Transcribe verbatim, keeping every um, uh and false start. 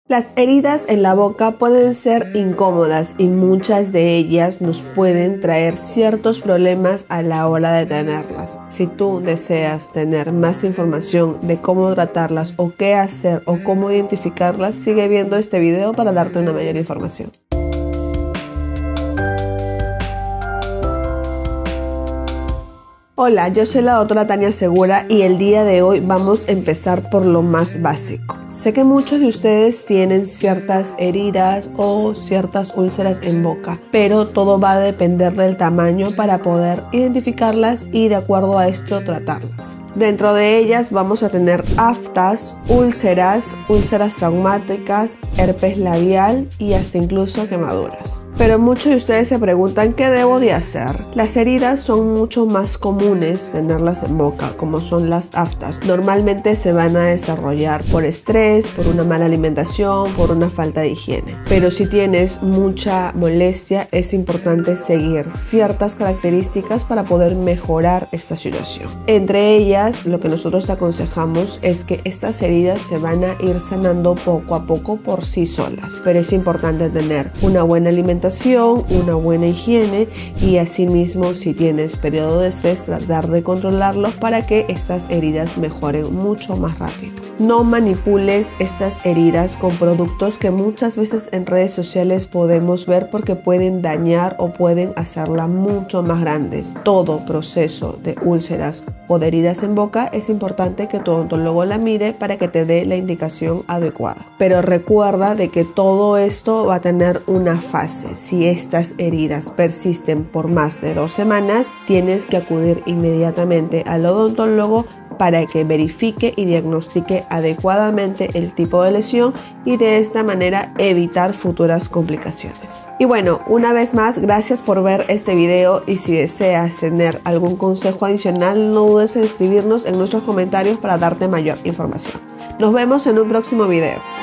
Las heridas en la boca pueden ser incómodas y muchas de ellas nos pueden traer ciertos problemas a la hora de tenerlas. Si tú deseas tener más información de cómo tratarlas o qué hacer o cómo identificarlas, sigue viendo este video para darte una mayor información. Hola, yo soy la doctora Tania Segura y el día de hoy vamos a empezar por lo más básico. Sé que muchos de ustedes tienen ciertas heridas o ciertas úlceras en boca, pero todo va a depender del tamaño para poder identificarlas y de acuerdo a esto tratarlas. Dentro de ellas vamos a tener aftas, úlceras, úlceras traumáticas, herpes labial y hasta incluso quemaduras. Pero muchos de ustedes se preguntan ¿qué debo de hacer? Las heridas son mucho más comunes tenerlas en boca, como son las aftas. Normalmente se van a desarrollar por estrés, por una mala alimentación, por una falta de higiene. Pero si tienes mucha molestia, es importante seguir ciertas características para poder mejorar esta situación. Entre ellas, lo que nosotros te aconsejamos es que estas heridas se van a ir sanando poco a poco por sí solas. Pero es importante tener una buena alimentación, una buena higiene y asimismo, si tienes periodo de estrés, tratar de controlarlos para que estas heridas mejoren mucho más rápido. No manipules estas heridas con productos que muchas veces en redes sociales podemos ver porque pueden dañar o pueden hacerla mucho más grandes. Todo proceso de úlceras o de heridas en boca es importante que tu odontólogo la mire para que te dé la indicación adecuada. Pero recuerda de que todo esto va a tener una fase. Si estas heridas persisten por más de dos semanas, tienes que acudir inmediatamente al odontólogo para que verifique y diagnostique adecuadamente el tipo de lesión y de esta manera evitar futuras complicaciones. Y bueno, una vez más, gracias por ver este video y si deseas tener algún consejo adicional, no dudes en escribirnos en nuestros comentarios para darte mayor información. Nos vemos en un próximo video.